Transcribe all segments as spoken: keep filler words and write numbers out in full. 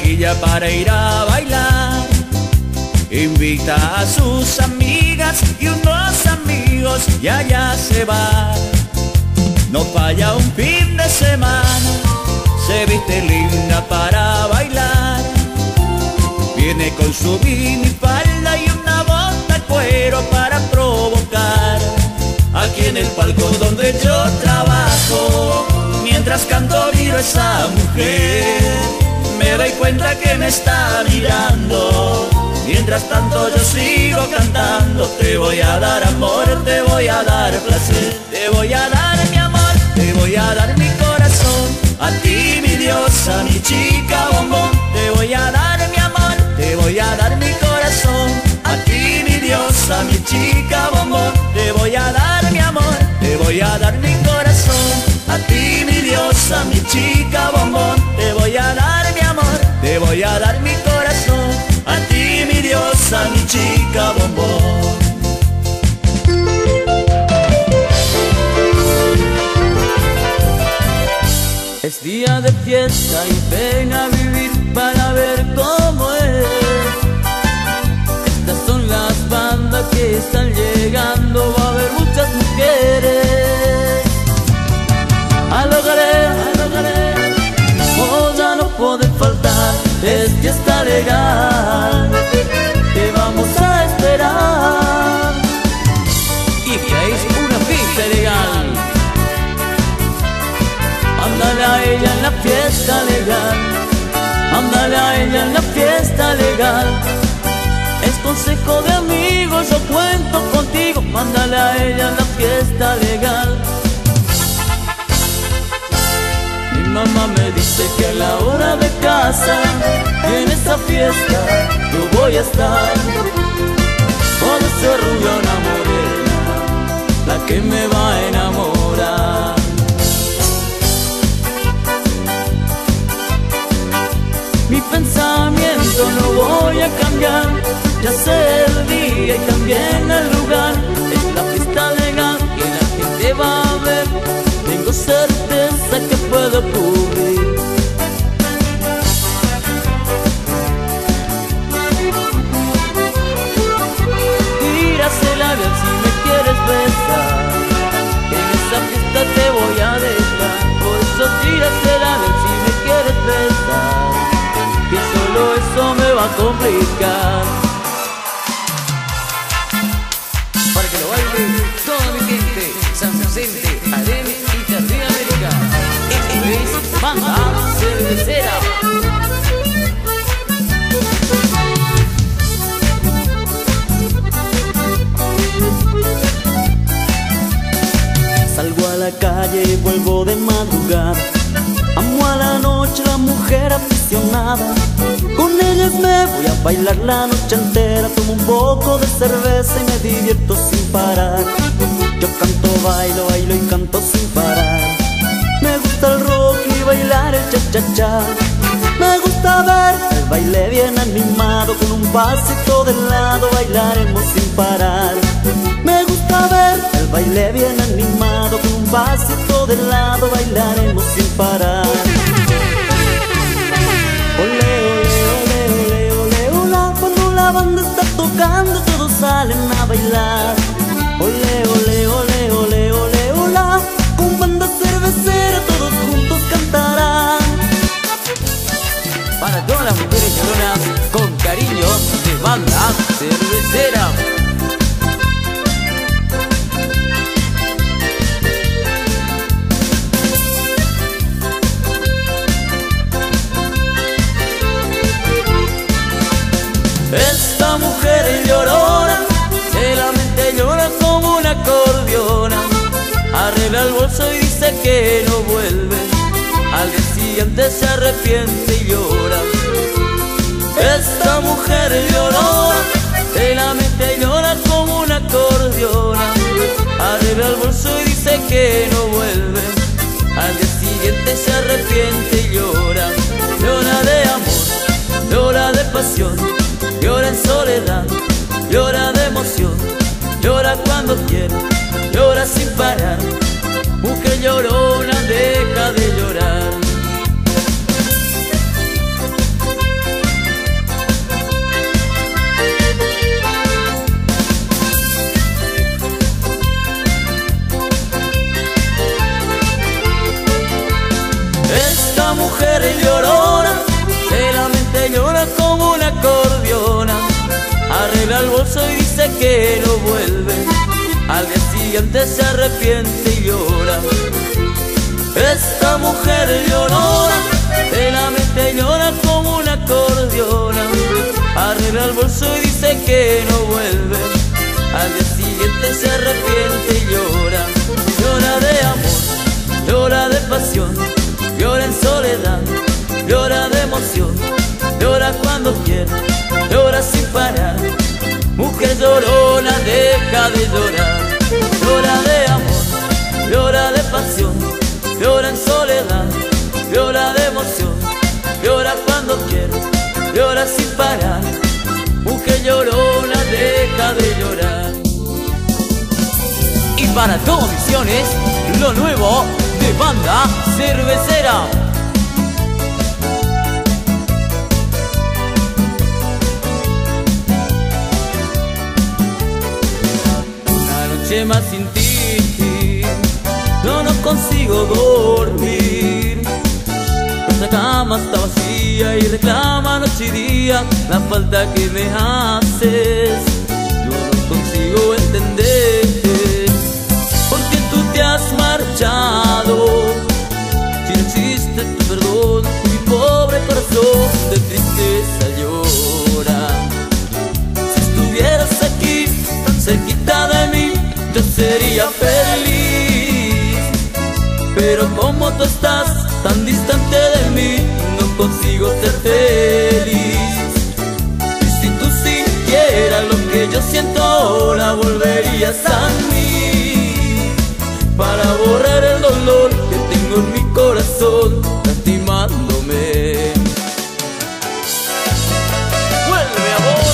taquilla para ir a bailar. Invita a sus amigas y unos amigos y allá se va. No falla un fin de semana, se viste linda para bailar. Viene con su minifalda y una bota de cuero para provocar. Aquí en el palco donde yo trabajo, mientras canto miro a esa mujer. Me doy cuenta que me está mirando. Mientras tanto yo sigo cantando. Te voy a dar amor, te voy a dar placer. Te voy a dar mi amor, te voy a dar mi corazón. A ti mi diosa, mi chica bombón. Te voy a dar mi amor, te voy a dar mi corazón. A ti mi diosa, mi chica bombón. Te voy a dar mi amor, te voy a dar mi corazón. A ti mi diosa, mi chica bombón. Te voy a dar mi amor, te voy a dar mi corazón. A ti mi diosa, mi chica bombón. Es día de fiesta y ven a vivir para ver cómo es. Estas son las bandas que están llegando, va a haber muchas mujeres. Al hogaré, al hogaré, moda no puede faltar, es fiesta legal. Te vamos a esperar. Y que es una fiesta legal. Ándale a ella en la fiesta legal. Ándale a ella en la fiesta legal. Es consejo de amigos, yo cuento contigo. Mándale a ella en la fiesta legal. Mi mamá me dice que a la hora de casa, en esa fiesta yo voy a estar. Con esa rubia morena, la que me va a enamorar. Mi pensamiento no voy a cambiar. Ya sé el día y también el lugar. Es la fiesta legal y la gente va a ver. Tengo certeza que puede ocurrir. Tírasela bien si me quieres besar. En esa fiesta te voy a dejar. Por eso tírasela bien si me quieres besar, que solo eso me va a complicar. Para que lo baile toda mi gente, San Vicente, Arena y Jardín América. Esto es Banda Cervecera. Salgo a la calle y vuelvo de madrugada. Amo a la noche, la mujer aficionada. Con ellas me voy a bailar la noche entera. Tomo un poco de cerveza y me divierto sin parar. Yo canto, bailo, bailo y canto sin parar. Me gusta el rock y bailar el cha-cha-cha. Me gusta ver el baile bien animado. Con un pasito de lado bailaremos sin parar. Me gusta ver el baile bien animado. Con un pasito de lado bailaremos sin parar. Ole, ole, ole, ole, ole, hola. Cuando la banda está tocando todos salen a bailar. Ole, ole, ole, ole, ole, hola. Con banda cervecera todos juntos cantarán. Para todas las mujeres lloronas, con cariño de Banda Cervecera. Esta mujer es llorona, se lamenta y llora como una acordeona. Arregla el bolso y dice que no vuelve. Al día siguiente se arrepiente y llora. Esta mujer es llorona, se lamenta y llora como una acordeona. Arregla el bolso y dice que no vuelve. Al día siguiente se arrepiente y llora. Llora de amor, llora de pasión, llora en soledad, llora de emoción, llora cuando quiere, llora sin parar. Mujer llorona, deja de llorar. arregla el bolso y dice que no vuelve. Al día siguiente se arrepiente y llora. Esta mujer llorona, de la mente llora como una acordeona. Arregla el bolso y dice que no vuelve. Al día siguiente se arrepiente y llora. Llora de amor, llora de pasión, llora en soledad, llora de emoción, llora cuando quiere, llora sin parar. Mujer llorona, deja de llorar. Llora de amor, llora de pasión, llora en soledad, llora de emoción, llora cuando quiere, llora sin parar. Mujer llorona, deja de llorar. Y para todo Misiones, lo nuevo de Banda Cervecera. Una noche más sin ti, yo no consigo dormir. Nuestra cama está vacía y reclama noche y día la falta que me haces. Yo no consigo entender por qué tú te has marchado. Si no existe tu perdón, mi pobre corazón de tristeza llora. Si estuvieras aquí, tan cerquita de mí, yo sería feliz. Pero como tú estás tan distante de mí, no consigo ser feliz. Y si tú sintieras lo que yo siento ahora, volverías a mí para borrar el dolor que tengo en mi corazón, lastimándome. ¡Vuelve, amor!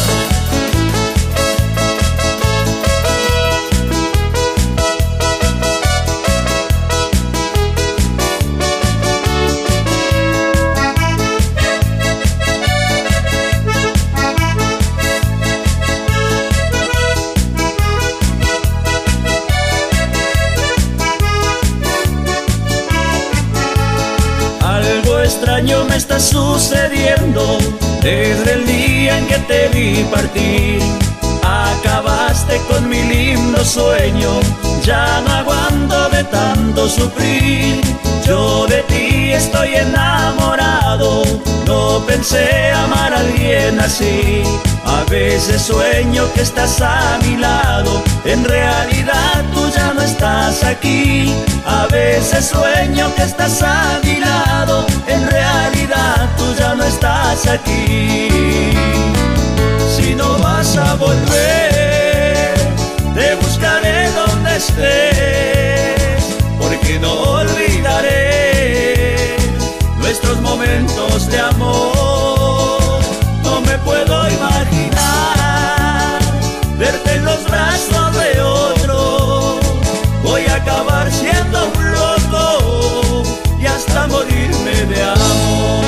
Extraño me está sucediendo desde el día en que te vi partir. Acabaste con mi lindo sueño, ya no aguanto de tanto sufrir. Yo de ti estoy enamorado, no pensé amar a alguien así. A veces sueño que estás a mi lado, en realidad tú ya no estás aquí. A veces sueño que estás a mi lado, en realidad tú ya no estás aquí. Si no vas a volver, te buscaré donde estés, porque no olvidaré nuestros momentos de amor. No me puedo imaginar verte en los brazos de otro. Voy a acabar siendo un loco y hasta morirme de amor.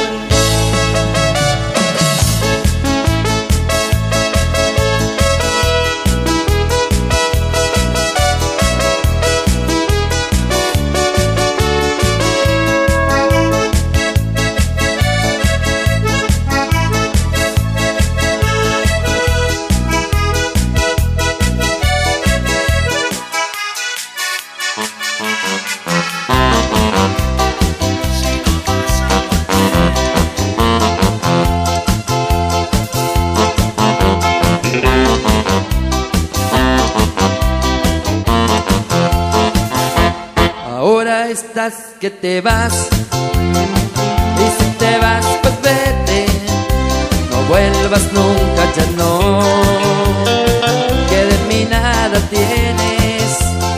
Estás que te vas, y si te vas pues vete, no vuelvas nunca, ya no, que de mí nada tienes.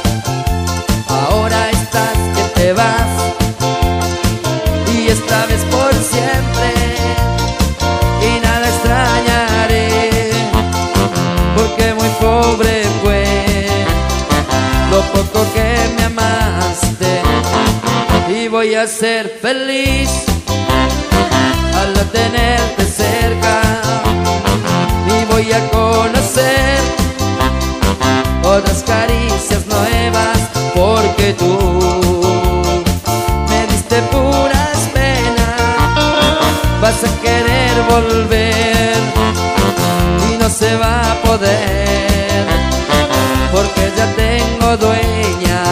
Ahora estás que te vas, y esta vez por siempre, y nada extrañaré, porque muy pobre fue lo poco que me amaste. Y voy a ser feliz al tenerte cerca, y voy a conocer otras caricias nuevas, porque tú me diste puras penas. Vas a querer volver y no se va a poder, porque ya tengo dueña.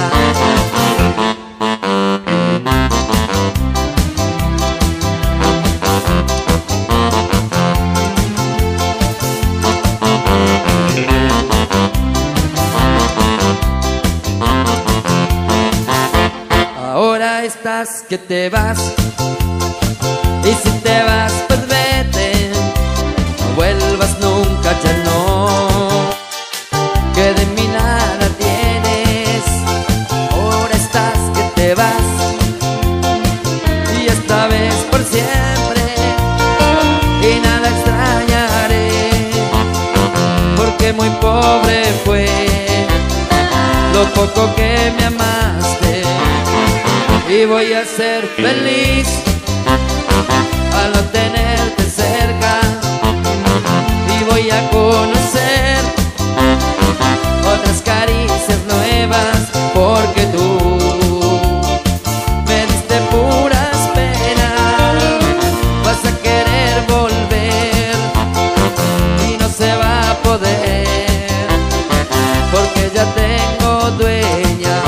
Ahora estás que te vas, y si te vas pues vete, no vuelvas nunca, ya no, que de mí nada tienes. Ahora estás que te vas, y esta vez por siempre, y nada extrañaré, porque muy pobre fue lo poco que me amaste, y voy a ser feliz al no tenerte cerca, y voy a conocer otras caricias nuevas, porque tú me diste puras penas. Vas a querer volver y no se va a poder, porque ya tengo dueña.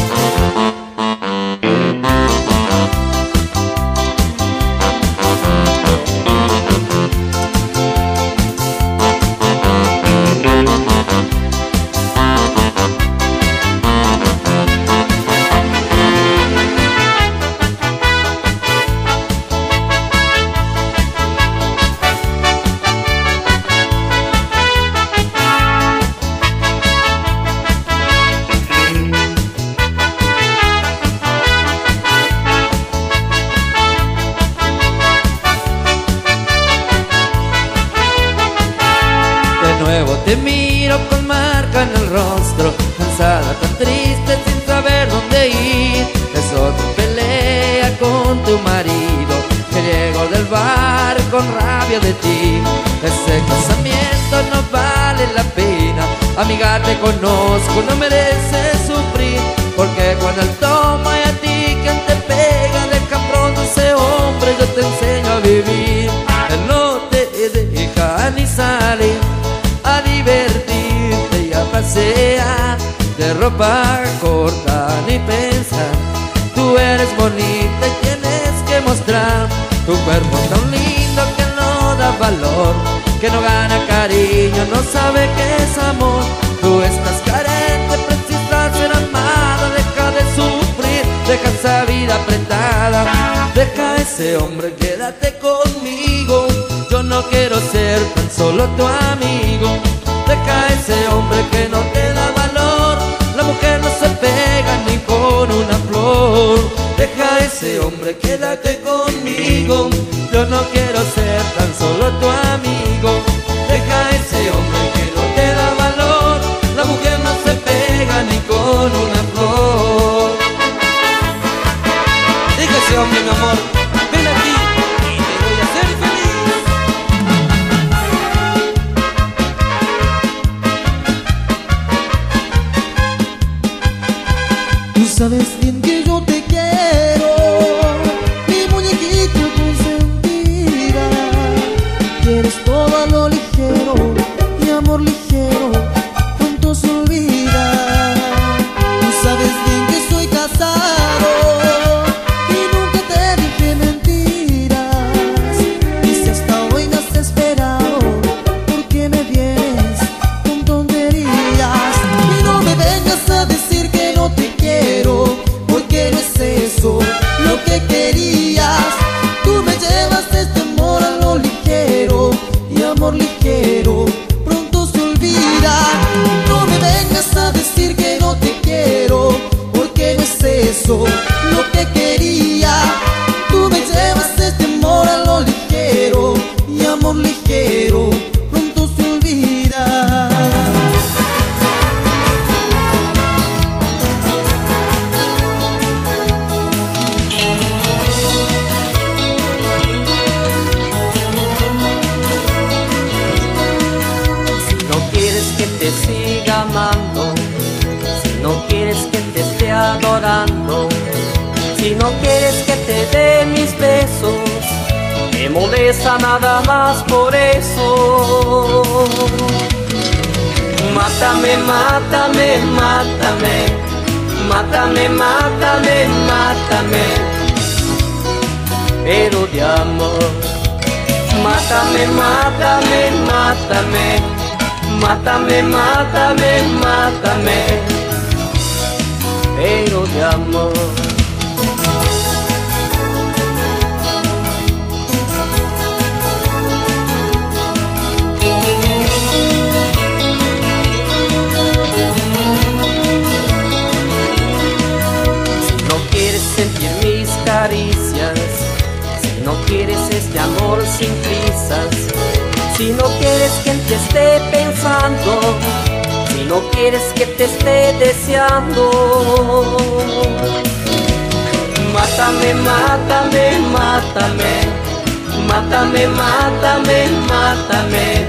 Te miro con marca en el rostro, cansada, tan triste, sin saber dónde ir. Es otra pelea con tu marido, que llego del bar con rabia de ti. Ese casamiento no vale la pena, amiga, te conozco, no mereces sufrir, porque cuando él toma y a ti quien te pega, deja pronto ese hombre, yo te enseño a vivir. Él no te deja ni salir a divertirte y a pasear, de ropa corta ni pensar. Tú eres bonita y tienes que mostrar tu cuerpo tan lindo que no da valor, que no gana cariño, no sabe qué es amor. Tú estás carente, precisas ser amada, deja de sufrir, deja esa vida apretada, deja ese hombre, quédate conmigo. Yo no quiero ser tan solo tu amigo. Deja ese hombre que no te da valor, la mujer no se pega ni con una flor. Deja ese hombre, quédate conmigo. Yo no quiero ser tan solo tu amigo. Deja ese hombre que no te da valor, la mujer no se pega ni con una flor. Deja ese hombre, mi amor, ven aquí y te voy a hacer feliz. Tú sabes bien que yo te quiero, mi muñequita consentida. Quieres todo a lo ligero, mi amor ligero, pronto se olvida. Tú sabes bien que soy casado y nunca te dije mentiras. Y si hasta hoy me has esperado, ¿por qué me vienes con tonterías? Y no me vengas a decir que no te quiero, porque no es eso lo que querías. Tú me llevas este amor a lo ligero, y amor ligero pronto se olvida. No me vengas a decir que no te quiero, porque no es eso lo que quería. Tú me llevas este amor a lo ligero, y amor ligero pronto se olvida. Te siga amando, si no quieres que te esté adorando, si no quieres que te dé mis besos, me molesta interesa nada más por eso. Mátame, mátame, mátame, mátame, mátame, mátame, pero de amor. Mátame, mátame, mátame, mátame, mátame, mátame, pero de amor. Sentir mis caricias, si no quieres este amor sin prisas, si no quieres que en ti esté pensando, si no quieres que te esté deseando. Mátame, mátame, mátame, mátame, mátame, mátame,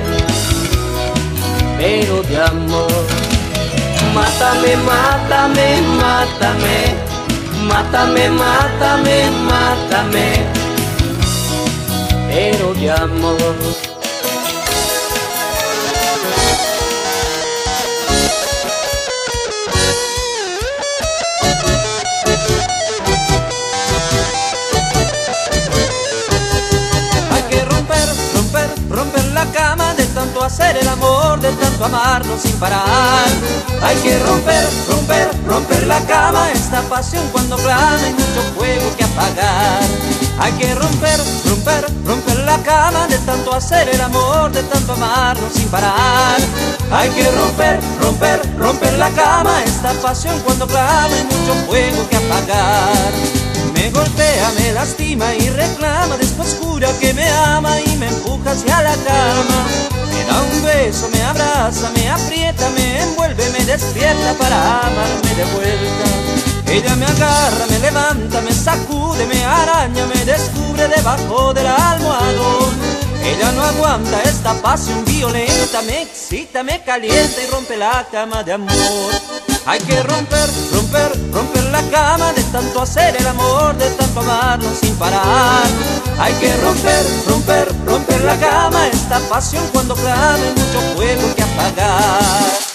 pero de amor. Mátame, mátame, mátame, mátame, mátame, mátame, pero de amor. Hay que romper, romper, romper la cama de tanto hacer el amor, de tanto amarnos sin parar. Hay que romper, romper, romper la cama, esta pasión cuando clama hay mucho fuego que apagar. Hay que romper, romper, romper la cama de tanto hacer el amor, de tanto amarnos sin parar. Hay que romper, romper, romper la cama, esta pasión cuando clama hay mucho fuego que apagar. Me golpea, me lastima y reclama, después jura que me ama y me empuja hacia la cama. Me da un beso, me abraza, me aprieta, me envuelve, me despierta para amarme de vuelta. Ella me agarra, me levanta, me sacude, me araña, me descubre debajo del almohadón. Ella no aguanta esta pasión violenta, me excita, me calienta y rompe la cama de amor. Hay que romper, romper, romper la cama de tanto hacer el amor, de tanto amarnos sin parar. Hay que romper, romper, romper la cama, esta pasión cuando clama hay mucho fuego que apagar.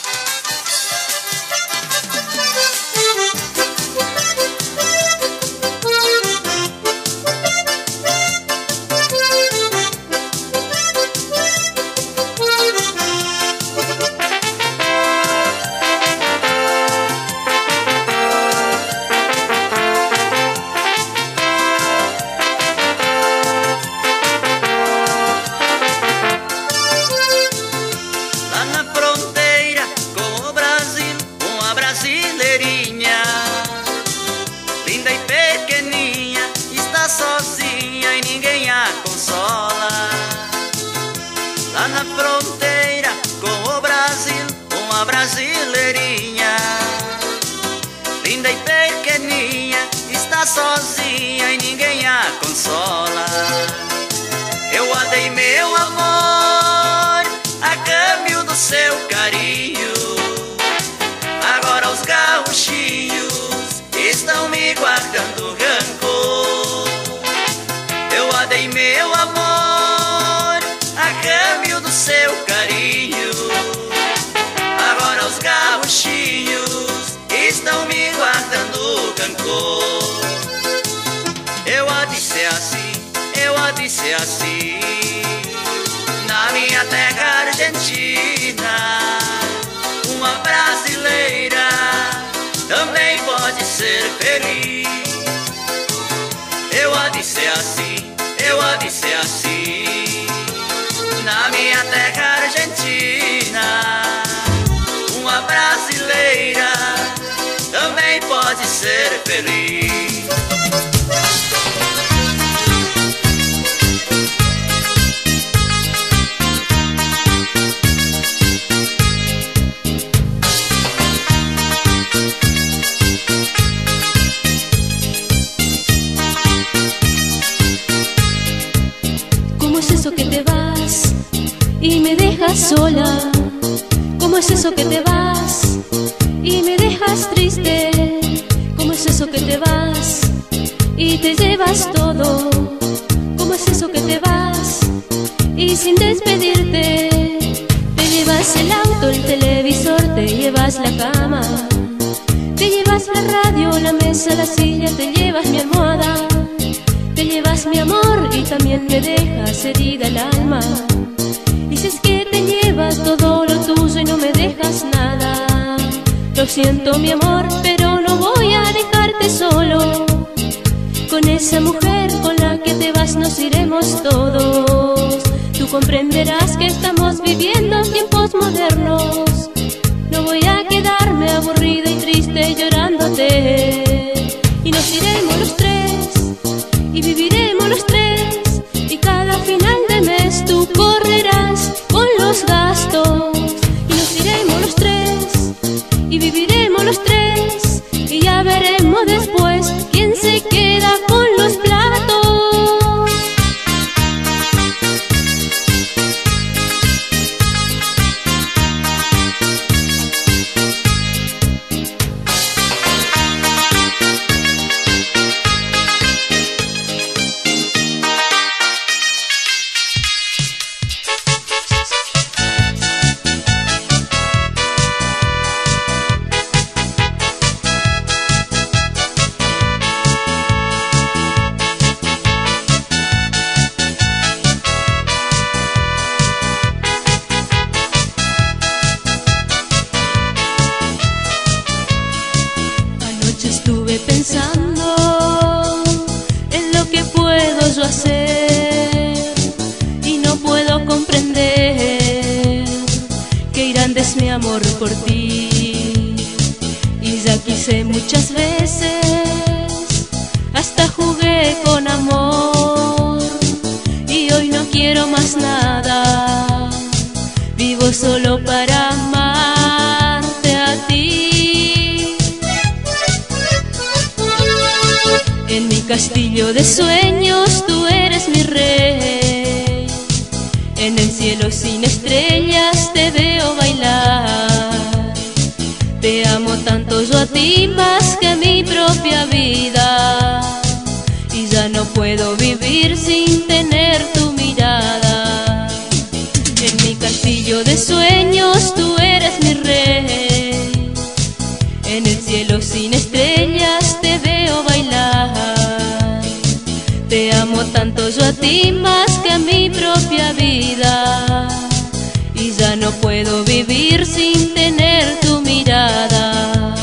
Lá na fronteira com o Brasil, uma brasileirinha, linda e pequeninha, está sozinha e ninguém a consola. Eu a dei meu amor a câmbio do seu carinho, agora os gauchinhos estão me guardando rancor. Eu a dei meu amor a câmbio do seu carinho, agora os gauchinhos estão me guardando rancor. Eu a disse assim, eu a disse assim, na minha terra argentina, uma brasileira também pode ser feliz. Eu a disse assim, eu a disse assim, na minha terra argentina, uma brasileira também pode ser feliz. ¿Cómo es eso que te vas y me dejas sola? ¿Cómo es eso que te vas y me dejas triste? ¿Cómo es eso que te vas y te llevas todo? ¿Cómo es eso que te vas y sin despedirte. Te llevas el auto, el televisor, te llevas la cama, te llevas la radio, la mesa, la silla, te llevas mi almohada, te llevas mi amor y también me dejas herida el alma. Dices que te llevas todo lo tuyo y no me dejas nada. Lo siento mi amor, pero no voy a dejarte solo. Con esa mujer con la que te vas nos iremos todos. Tú comprenderás que estamos viviendo tiempos modernos. No voy a quedarme aburrida y triste llorándote. Y nos iremos los tres y viviremos los tres. Y cada final de mes tú correrás con los gastos. Y nos iremos los tres y viviremos los tres. Y ya veremos después quién se queda con los platos. Estuve pensando en lo que puedo yo hacer y no puedo comprender que irán des mi amor por ti. Y ya quise muchas veces, hasta jugué con amor y hoy no quiero más nada. Vivo solo para amarte a ti. En mi castillo de sueños tú eres mi rey. En el cielo sin estrellas te veo bailar. Te amo tanto yo a ti más que a mi propia vida. Y ya no puedo vivir sin tener tu mirada. En mi castillo de sueños tú eres mi rey. En el cielo sin estrellas te veo bailar. Te amo tanto yo a ti más que a mi propia vida. Y ya no puedo vivir sin tener tu mirada.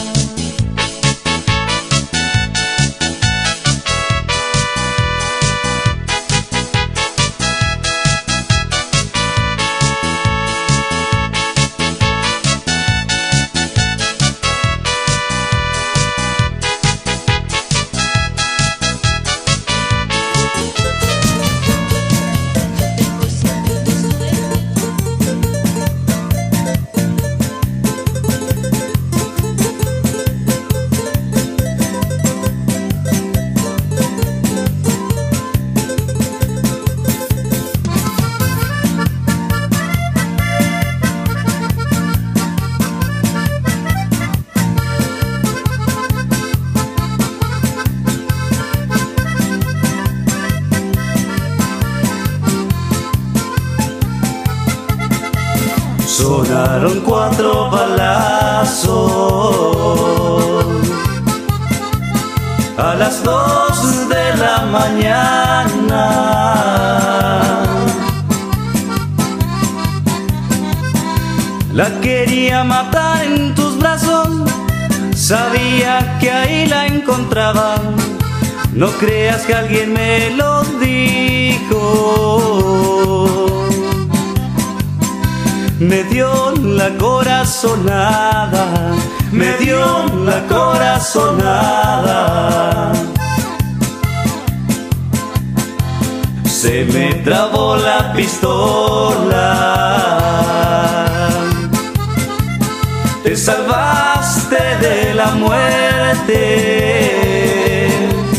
Sonaron cuatro balazos a las dos de la mañana. La quería matar en tus brazos, sabía que ahí la encontraban. No creas que alguien me lo dijo. Me dio la corazonada, me dio la corazonada. Se me trabó la pistola. Te salvaste de la muerte.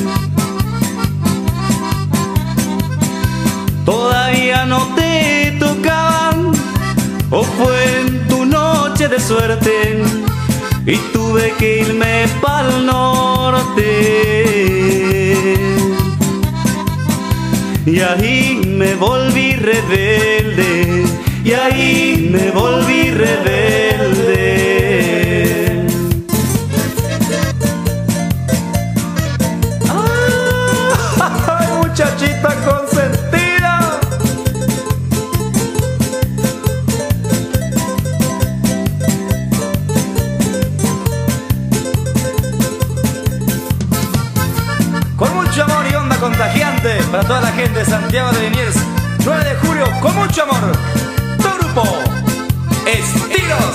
Todavía no te tocaban, o fue en tu noche de suerte y tuve que irme pa'l norte. Y ahí me volví rebelde. y ahí me volví rebelde. ¡Ay, muchachita consentida! Con mucho amor y onda contagiante para toda la gente de Santiago de Liniers, nueve de julio, con mucho amor, tu grupo Estilos.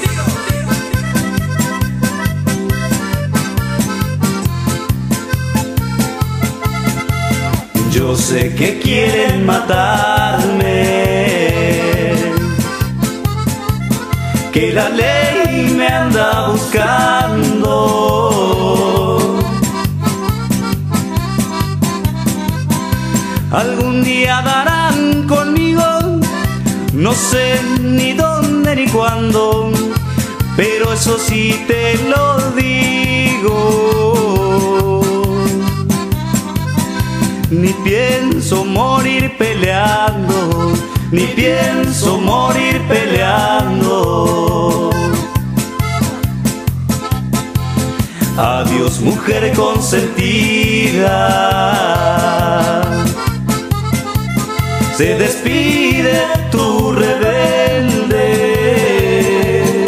Yo sé que quieren matarme, que la ley me anda buscando. Algún día darán conmigo, no sé ni dónde ni cuándo, pero eso sí te lo digo. Ni pienso morir peleando, ni pienso morir peleando. Adiós, mujer consentida. Se despide tu rebelde.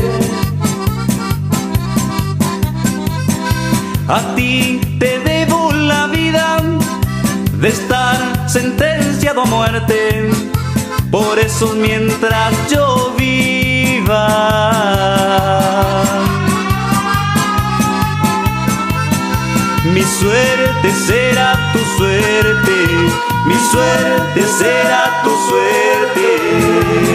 A ti te debo la vida de estar sentenciado a muerte. Por eso mientras yo viva, mi suerte será tu suerte, mi suerte será tu suerte.